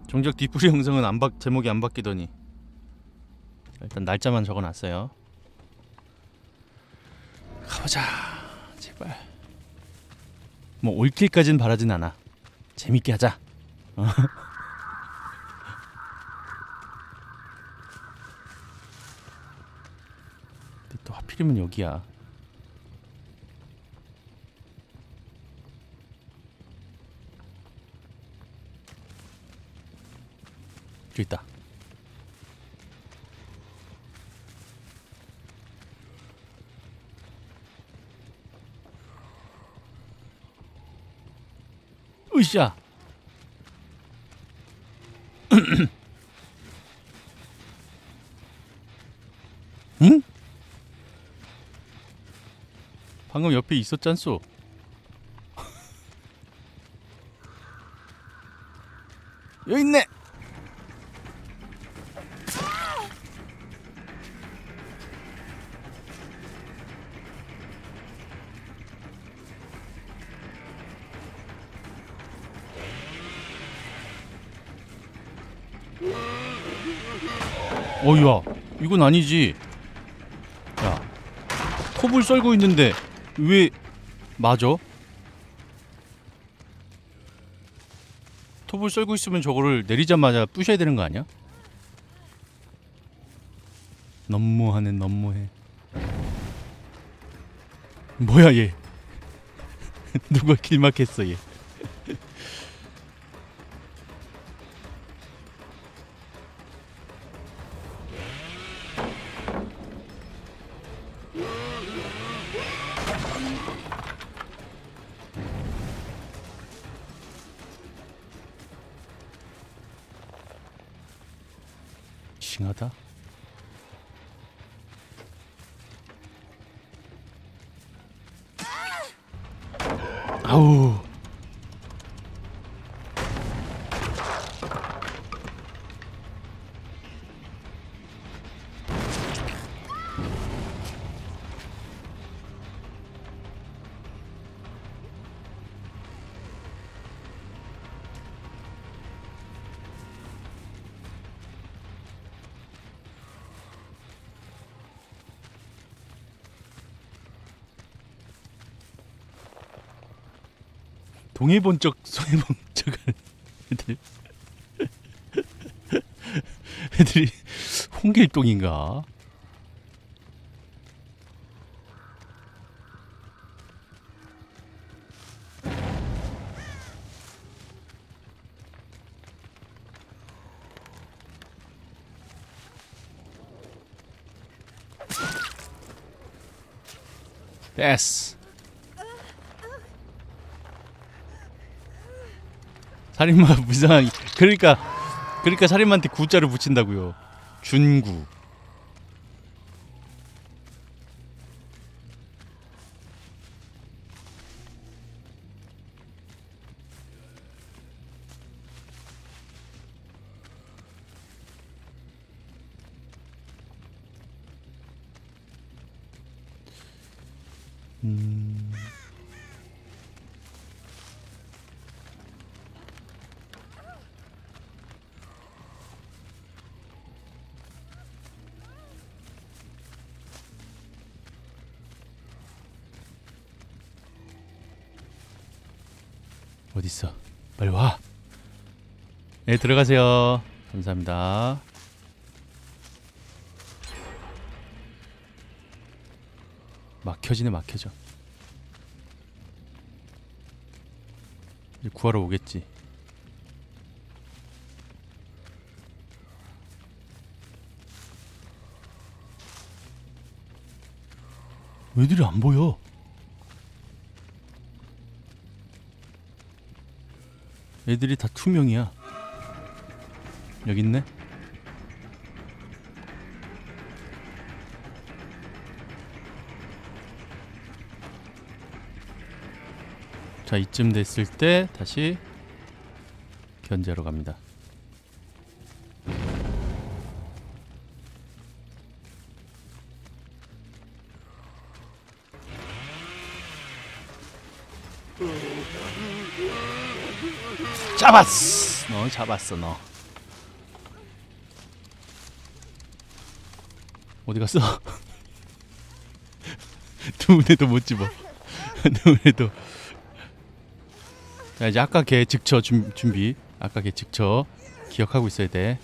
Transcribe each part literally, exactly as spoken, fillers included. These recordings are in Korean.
정작 뒷부리 영상은 안 바, 제목이 안 바뀌더니. 일단 날짜만 적어놨어요. 가보자. 제발. 뭐 올킬까진 바라진 않아. 재밌게 하자. 어? 근데 또 하필이면 여기야. 저기 있다. 으쌰. 응? 방금 옆에 있었잖소. 여기 있네. 어이야, 이건 아니지. 야, 톱을 썰고 있는데 왜 맞아? 톱을 썰고 있으면 저거를 내리자마자 부셔야 되는 거 아니야? 너무하네, 너무해. 뭐야 얘. 누가 길막했어 얘. 징하다. 아우. 동해본적 손해본적 애들. 애들이 홍길동인가? 됐어. 살인마 무상. 그러니까 그러니까 살인마한테 구자를 붙인다고요. 준구. 음. 어딨어? 빨리 와. 네, 들어가세요. 감사합니다. 막혀지네, 막혀져. 이제 구하러 오겠지. 애들이 안 보여. 애들이 다 투명이야. 여기 있네. 자, 이쯤 됐을 때 다시 견제하러 갑니다. 잡았어. 너 잡았어 너. 어디 갔어? 누구네도 못 집어. 누구네도. 자, 이제 아까 걔 직처 준, 준비. 아까 걔 직처 기억하고 있어야 돼.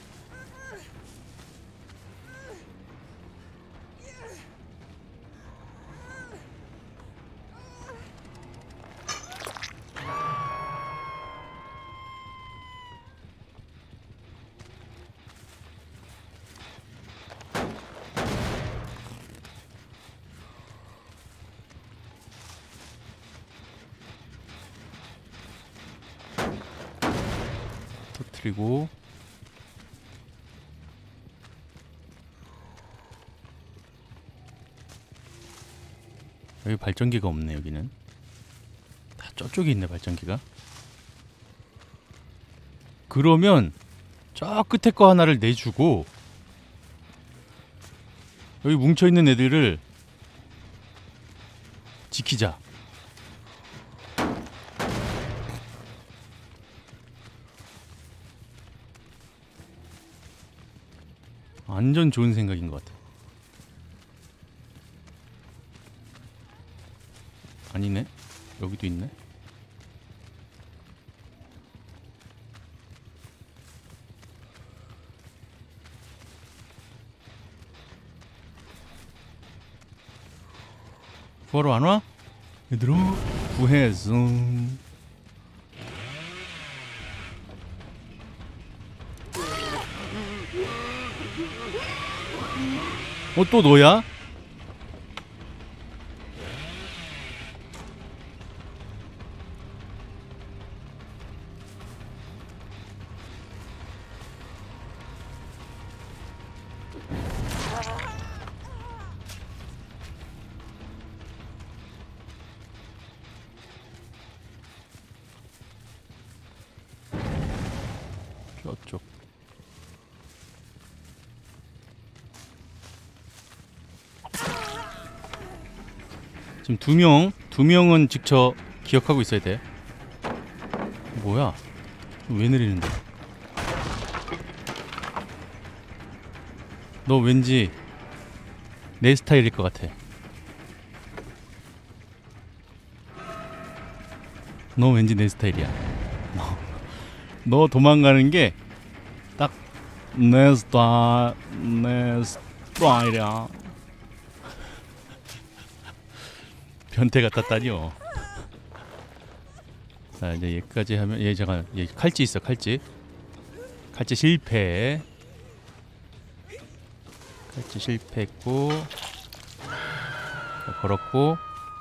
터뜨리고 여기 발전기가 없네. 여기는 다 저쪽에 있네 발전기가. 그러면 저 끝에 거 하나를 내주고 여기 뭉쳐있는 애들을 지키자. 완전 좋은 생각인 것 같아. 아니네. 여기도 있네. 구하러 안 와? 얘들아 구해서. 어, 또 너야? 저쪽. 지금 두 명, 두 명은 직접 기억하고 있어야 돼. 뭐야? 왜 내리는데? 너 왠지 내 스타일일 것 같아. 너 왠지 내 스타일이야. 너, 너 도망가는 게 딱 내 스타일, 내 스타일이야. 변태 같았다니요. 자, 이제 여기까지 하면 얘 잠깐 얘 칼찌 있어. 칼찌. 칼찌 실패. 칼찌 실패했고. 자, 걸었고.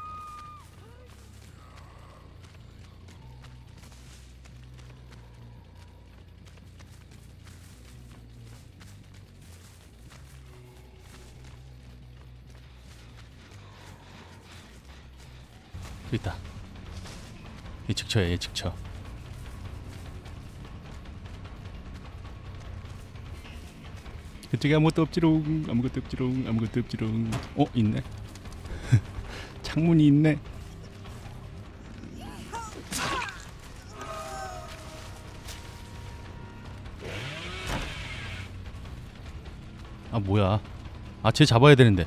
있다. 얘 직처야. 얘 직처. 그쪽에 아무것도 없지롱. 아무것도 없지롱. 아무것도 없지롱. 어? 있네. 창문이 있네. 아 뭐야. 아 쟤 잡아야 되는데.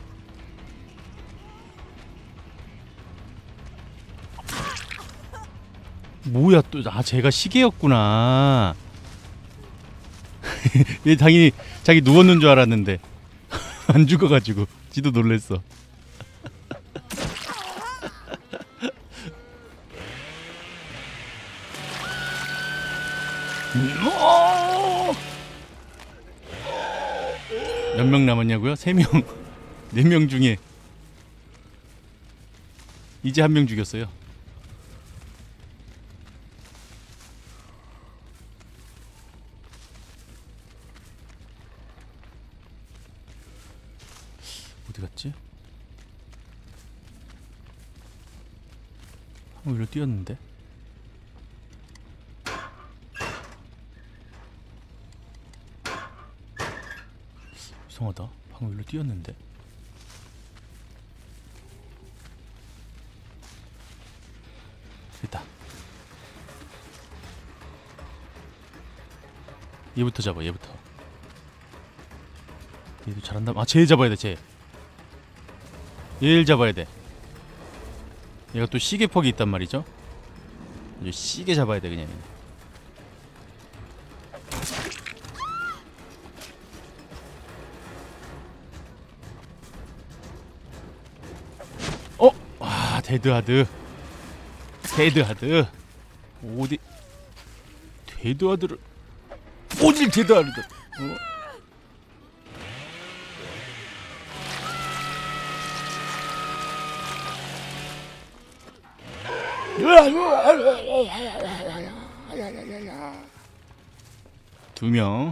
뭐야 또. 아 쟤가 시계였구나. 얘 당연히 자기 누웠는 줄 알았는데 안 죽어가지고 지도 놀랬어. 몇 명 남았냐고요? 세 명. 네 명 중에 이제 한 명 죽였어요. 어디 갔지? 방금 일로 뛰었는데. 이상하다. 방금 일로 뛰었는데. 됐다. 얘부터 잡아. 얘부터. 얘도 잘한다. 아, 쟤 잡아야 돼. 쟤. 얘를 잡아야 돼. 얘가 또 시계퍽이 있단 말이죠. 이제 시계 잡아야 돼 그냥. 어? 아, 데드하드. 데드하드. 어디? 데드하드를 어딜 데드하드? 어? 두 명.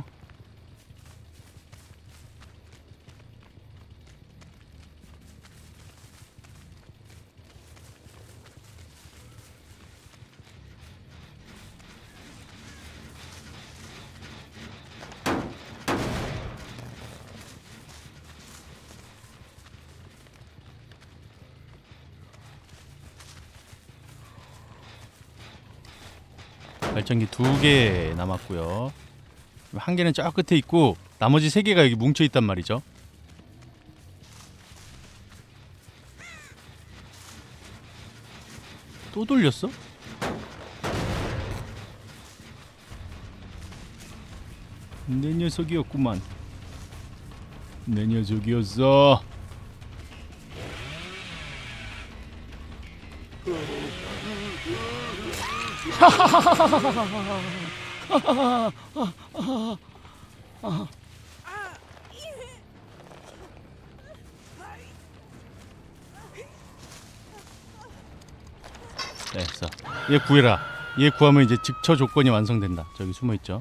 발전기 두 개 남았고요. 한 개는 저 끝에 있고 나머지 세 개가 여기 뭉쳐 있단 말이죠. 또 돌렸어? 내 녀석이었구만. 내 녀석이었어. 됐어. 얘 구해라. 얘 구하면 이제 직처 조건이 완성된다. 저기 숨어있죠.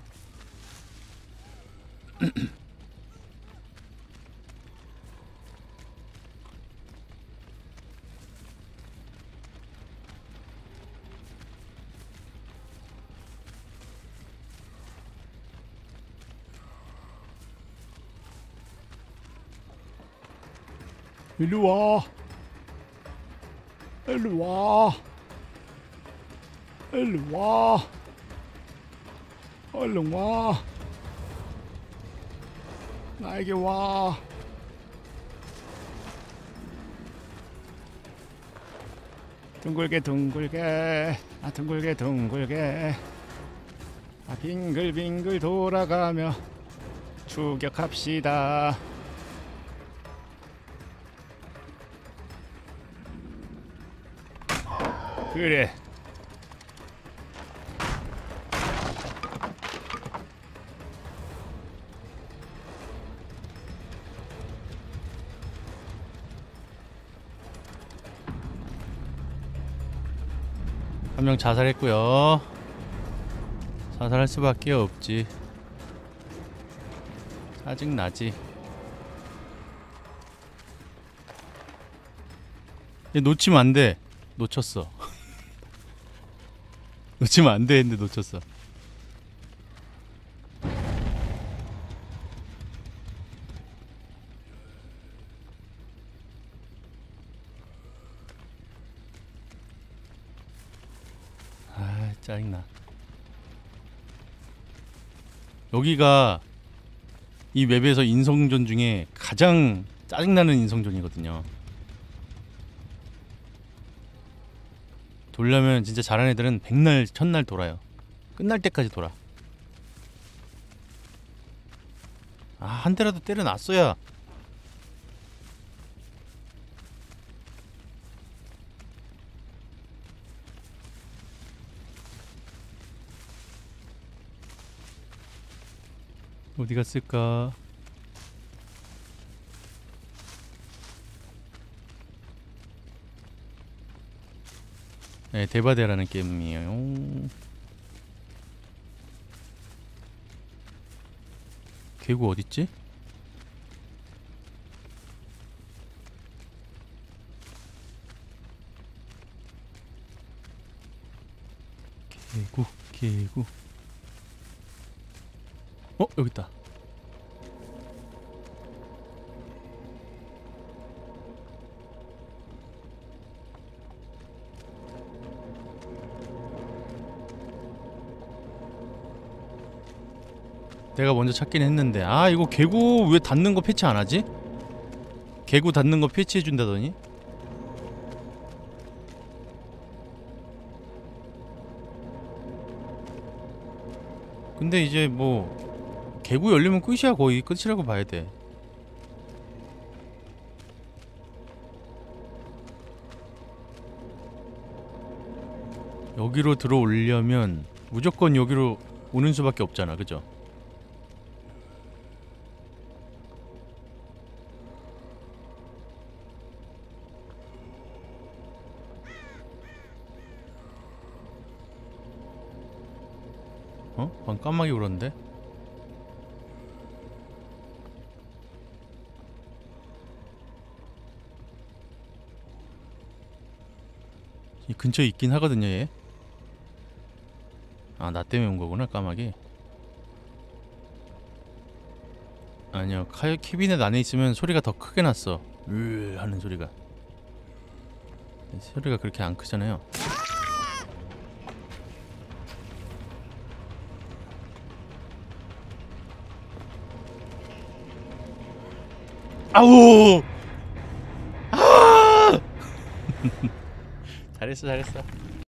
일로와. 일로와. 일로와. 얼른 와. 나에게 와. 둥글게 둥글게. 아 둥글게 둥글게. 아 빙글빙글 돌아가며 추격합시다. 그래. 한 명 자살했고요. 자살할 수밖에 없지. 짜증나지. 얘 놓치면 안 돼. 놓쳤어. 놓치면 안 돼 했는데 놓쳤어. 아, 짜증나. 여기가 이 맵에서 인성존 중에 가장 짜증나는 인성존이거든요. 돌려면 진짜 잘하는 애들은 백날 천날 돌아요. 끝날 때까지 돌아. 아, 한 대라도 때려놨어야. 어디 갔을까? 네, 대바대라는 게임이에요. 개구 어딨지? 개구, 개구. 어, 여기 있다. 내가 먼저 찾긴 했는데. 아 이거 개구 왜 닫는 거 패치 안 하지? 개구 닫는 거 패치해 준다더니. 근데 이제 뭐 개구 열리면 끝이야. 거의 끝이라고 봐야 돼. 여기로 들어오려면 무조건 여기로 오는 수밖에 없잖아, 그죠? 어? 방 까마귀 울었는데? 이 근처에 있긴 하거든요, 얘. 아, 나 때문에 온 거구나, 까마귀. 아니요, 카, 캐비넷 안에 있으면 소리가 더 크게 났어. 으 하는 소리가. 소리가 그렇게 안 크잖아요. 아우! 아! 잘했어, 잘했어.